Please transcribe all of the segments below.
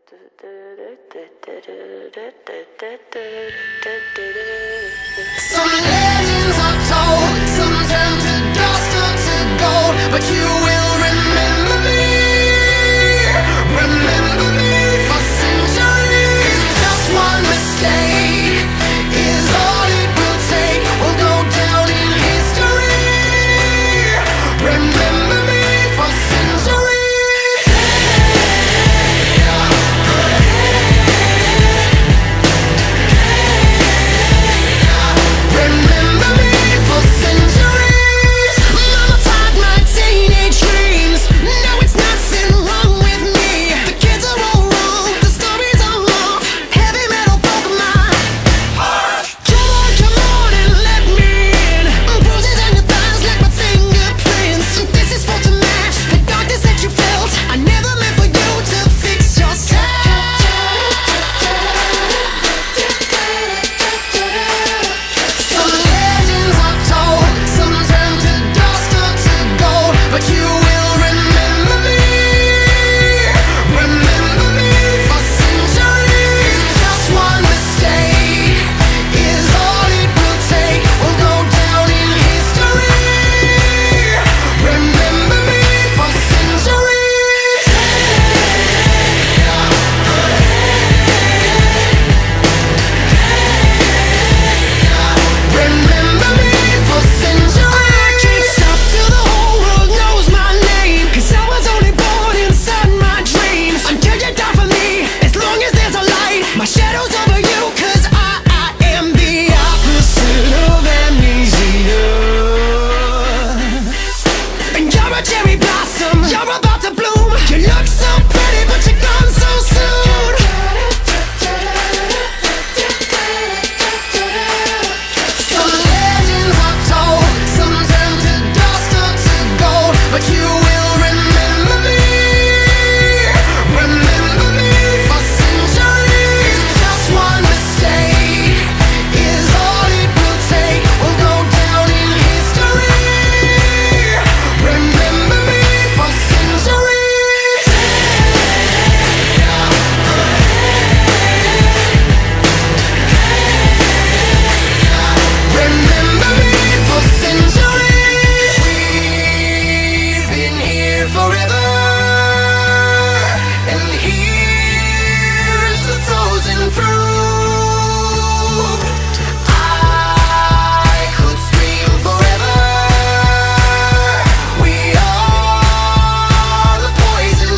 Some legends are told, some turn to dust or to gold, but you will remember me for centuries. Just one mistake is all it will take. We'll go down in history. Remember me for centuries. Remember me for centuries. Mama tied my teenage dreams. No, it's nothing wrong with me. The kids are all wrong, the stories are long. Heavy metal broke my heart. Come on and let me in. Bruises on your thighs like my fingerprints. This is for to match the darkness that you felt. I never meant for you to fix yourself. Some legends are told, some turn to dust or to gold, but you will remember me for centuries. Just one mistake is all it will take. We'll go down in history. Remember me for centuries. Remember me for centuries. I can't stop till the whole world knows my name, 'cause I was only born inside my dreams. Until you die for me, as long as there's a light, my shadow's over you, 'cause I am the opposite of amnesia. And you're a cherry blossom, you're about to bloom. You look so pretty, but you're gone so soon. Some legends are told, some turn to dust or to gold, but you will remember me for centuries. Just one mistake is all it will take. We'll go down in history. Remember me for centuries. Remember me for centuries. We've been here forever, and here's the frozen fruit. I could scream forever. We are the poison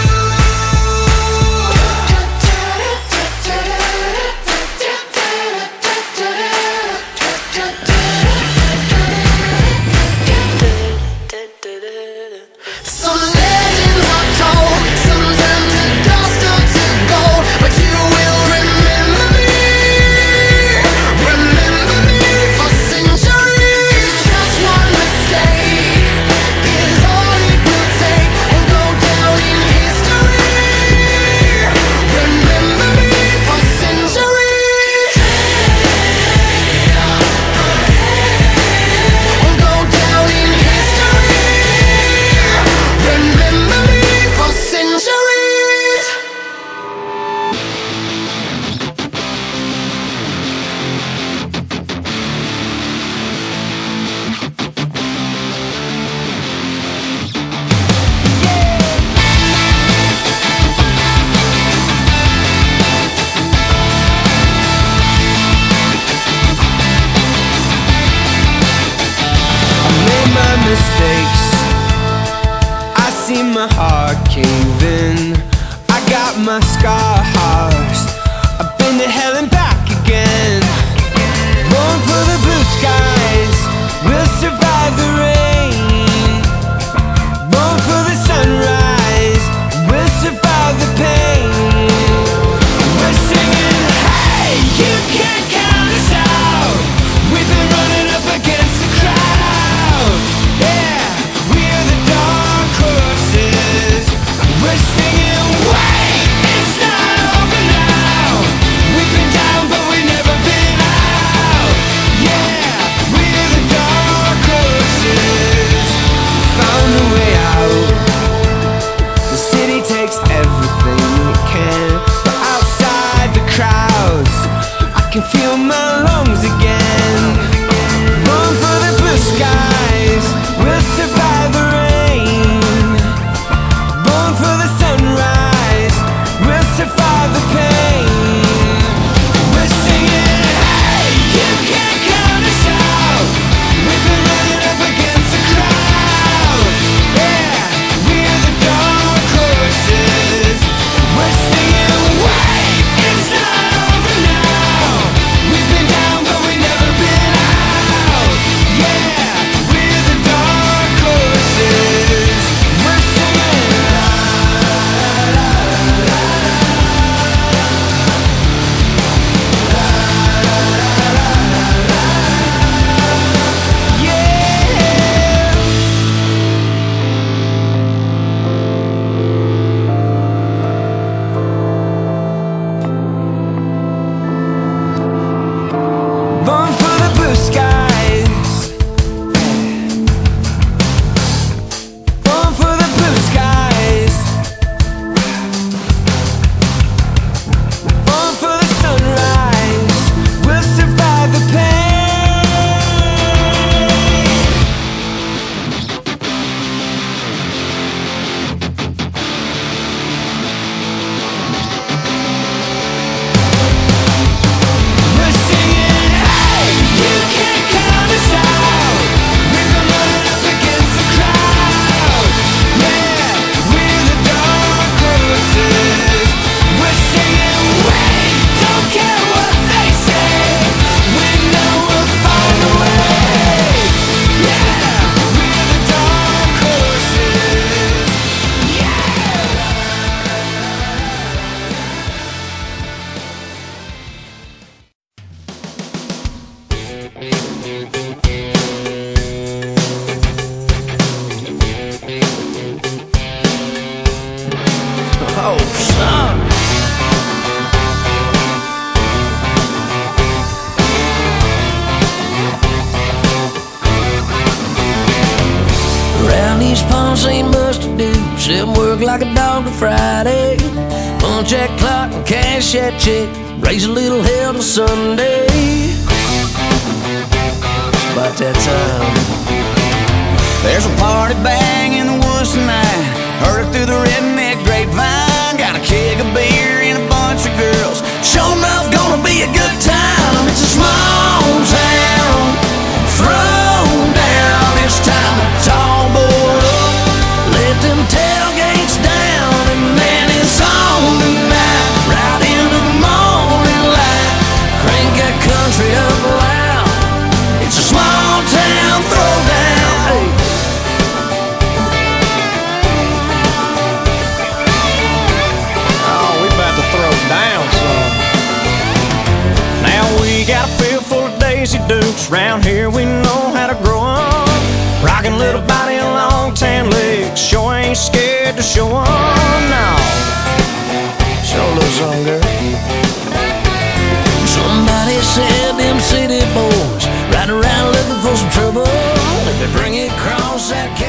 Some legends are told, some turn to dust or to gold, but you will remember me for centuries. Just one mistake is all it will take. We'll go down in history. Remember me for centuries. We'll go down in history. Remember me for centuries. I made my mistakes, I see my heart cave in. I got my scars, I've been to hell and back again. Born for the blue skies, we'll survive the rain. Born for the sunrise, we'll survive the pain. We're singing, hey, you can't count us out. We've been running up against the crowd. Yeah, we're the dark horses. We're singing, wait, it's not son. Around these ponds ain't much to do, except work like a dog to Friday, punch that clock and cash that check, raise a little hell till Sunday. It's about that time. There's a party bang in the woods tonight, heard it through the redneck grapevine. Got a keg of beer and a bunch of girls, sure enough gonna be a good time. It's a small town, throw down, it's time to tall boy up. Let them tailgates down, and man, it's on tonight, right into the morning light. Crank that country up loud. It's a small town throwdown. Hey. Oh, we about to throw down some. Now we got a field full of Daisy Dukes. Round here we know how to grow 'em. Rockin' little body and long tan legs, sure ain't scared to show 'em now. Show a little something, girl. Somebody said them city boys ride around looking for some trouble. If they bring it across that